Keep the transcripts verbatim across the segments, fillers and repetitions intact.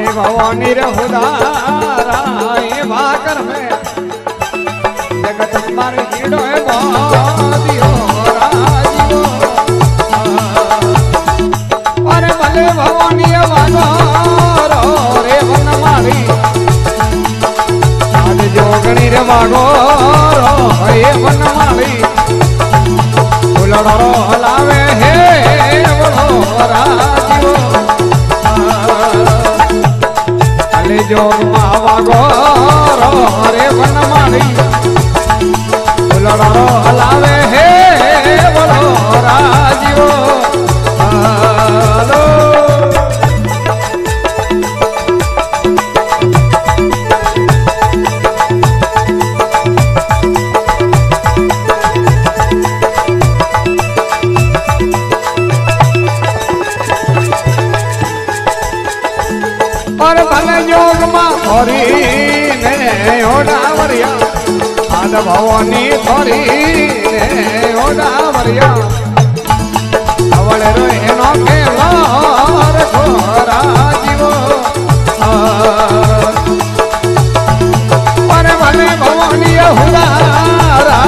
भवानी रे हुदारा ये भाकर में जगत मारे हीड़ो है दियो राजीवो अरे भले भवानी वागो रे वन मारी आज जोगणी रे वागो ये वन मारी फुलड़ो हलावे हे बोलो राजीवो अले जोग मावा गो रे वन मारी फुलड़ो हलावे हे बोलो राजीवो हेलो और भले योग मां थोरी ने ओडावरिया आद भवानी थोरी ने ओडावरिया अवले रो एनो के लार खोरा जीवो और भले भवानी हुदारा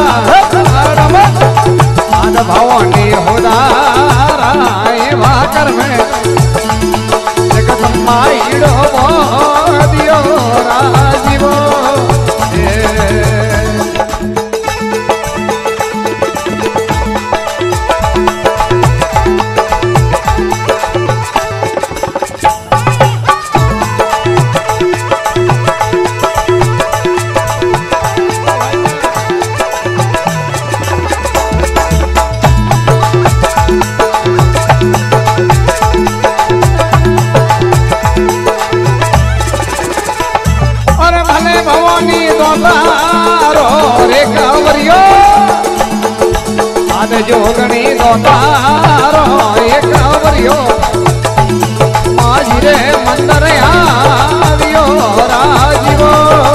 आद भवानी हुदारा ये भाकर में माइडो दियो राजीवो भवानी दोतारो रे कांवरियो आद जोगणी दोतारो ये कांवरियो माझी रे मंदर आवियो राजीवो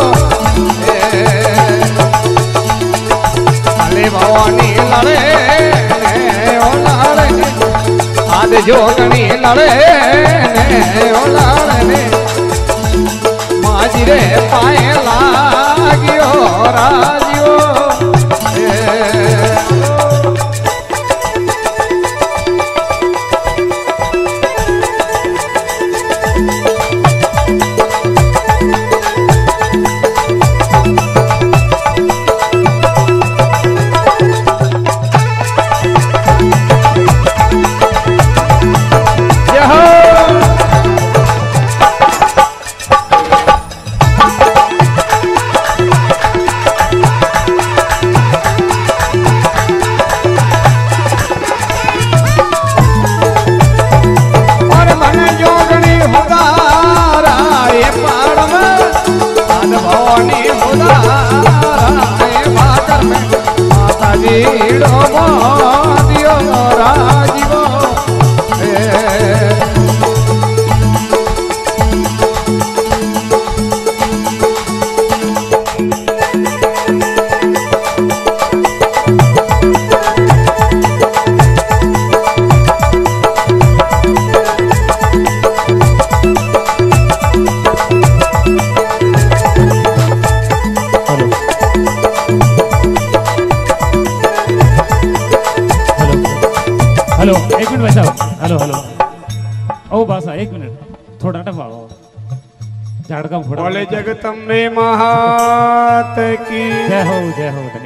भले भवानी लड़े ओ लड़े आद जोगणी लड़े ओ लड़े माझी रे पाए लागियो राजियो दियो राजीवो हेलो एक मिनट भाई साहब हेलो हेलो ओ बासा एक मिनट थोड़ा टपाओ झाड़का फोड़ा बोले जगतम्बे महात की जय हो जय हो।